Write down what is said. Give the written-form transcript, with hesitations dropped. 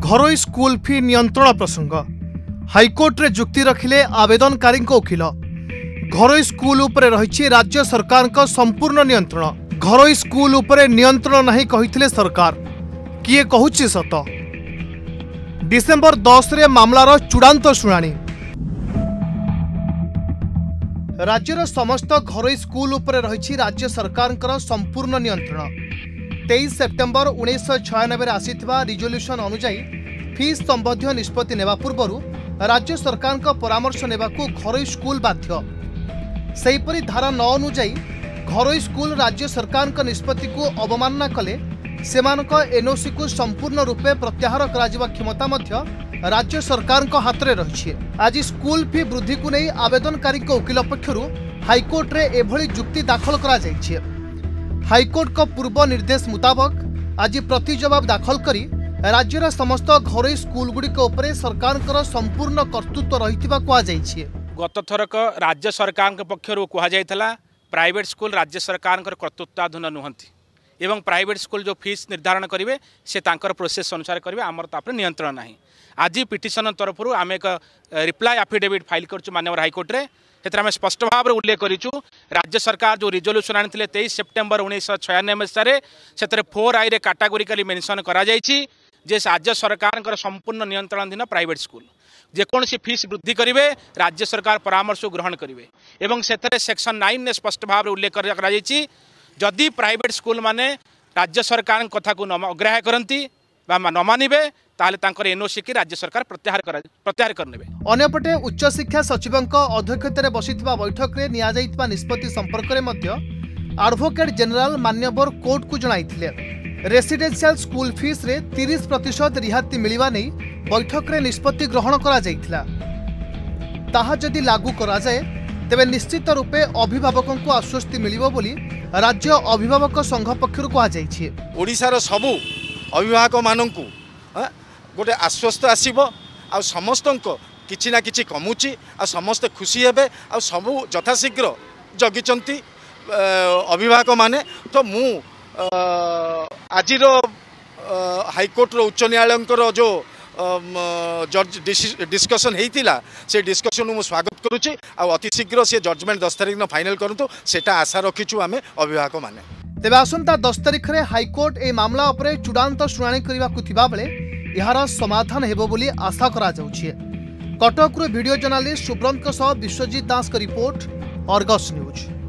घरोई school fee नियंत्रण प्रसंग high court रे जुक्ति रखिले आवेदनकारी वकिल। घरोई स्कूल उपरे रही राज्य सरकार का संपूर्ण नियंत्रण। घरोई स्कूल उपरे नियंत्रण नहीं कहिथिले सरकार, किए कहूछि सत। डिसेंबर 10 रे मामलार चूड़ांत शुणाणी। राज्यर समस्त घरोई स्कूल उपरे रही राज्य सरकार संपूर्ण नियंत्रण। 23 सेप्टेम्बर 1996 आसीथिबा रिजोल्यूशन अनुसार फीस संबंधी निष्पत्ति नेबा पूर्व राज्य सरकार का परामर्श नेबाकू घरोई स्कूल बाध्य। सेहीपरि धारा 9 अनुसार घरोई स्कूल राज्य सरकार का निष्पत्ति को अवमानना कले सेमानक एनओसी को संपूर्ण रूपे प्रत्याहार कराजिबा क्षमता मध्य राज्य सरकार को हाथ में रही। आज स्कूल फी वृद्धि को नहीं आवेदनकारी वकिल पक्षरु हाईकोर्ट रे एभली जुक्ति दाखल करा जायछि। हाईकोर्ट का पूर्व निर्देश मुताबक आज प्रति जवाब दाखल करी राज्यर समस्त घरोई स्कूल गुड़िक उपरे सरकार संपूर्ण कर्तृत्व रहिथिबा कुआ जायछि। गत थरक राज्य सरकार पक्षरु कुहा जायथला प्राइवेट स्कूल राज्य सरकार कर्तृत्वाधीन नुहंती एवं प्राइवेट स्कूल जो फीस निर्धारण करेंगे से तांकर प्रोसेस अनुसार करेंगे, आमर तापर नियंत्रण नहीं। आज पिटिशन तरफ आम एक रिप्लाई एफिडेविट फाइल कर माननीय हाईकोर्ट रे आम स्पष्ट भाव में उल्लेख करूँ राज्य सरकार जो रिजोल्यूशन आनी 23 सेप्टेम्बर 1996 मसीह से 4I कैटेगोरिकली मेंशन करा जायछि जे राज्य सरकार संपूर्ण नियंत्रणाधीन प्राइवेट स्कूल जेकोसी फीस वृद्धि करेंगे राज्य सरकार परामर्श ग्रहण करेंगे एवं से सेक्शन 9 ने स्पष्ट भाव में उल्लेख कर जदि प्राइवेट स्कूल माने राज्य सरकार कथा को अग्राह्य करती न मानिबे ताले तांकर एनओसी की राज्य सरकार प्रत्याहार करनेबे। अन्यपटे उच्च शिक्षा सचिवंक अध्यक्षतार बसिथिबा बैठक रे निया जाइतबा निष्पत्ति संपर्क रे मध्य एडवोकेट जनरल मान्यवर कोर्ट को जणाइथिले रेसिडेंशियल स्कूल फीस रे 30% रिहाती मिलिबा नै बैठक रे निष्पत्ति ग्रहण करा जाइथिला। ताहा जदि लागू करा जाए तेबे निश्चित रूपे अभिभावकों को आश्वस्ति मिलिबो बोली राज्य अभिभावक संघ पक्षरु कहा जाइछि। ओडिसार सबु अभिभावक माननकु गोटे आश्वस्त आसीबो आ समस्त किछि ना किछि कमुची आ समस्त खुशी हेबे आ सबु यथाशीघ्र जगिचंती अभिभावक माने। तो मु आजिर हाईकोर्ट उच्च न्यायालय जो डिस्कशन होता से डिस्कशन मु स्वागत करुच्ची अति शीघ्र से जजमेंट 10 तारिख फाइनल करंतु सेटा आशा रखीचु आमे अभिभावक माने। तेबे आसंता 10 तारिख रे हाईकोर्ट ए मामला उपरे चूड़ांत शुणाणी करबा कुथिबा बेले यार समाधान हेबो बोली आशा करा जाउछि। कटक रो वीडियो जर्नलिस्ट सुब्रंत सह विश्वजीत दास का रिपोर्ट, अर्गस न्यूज।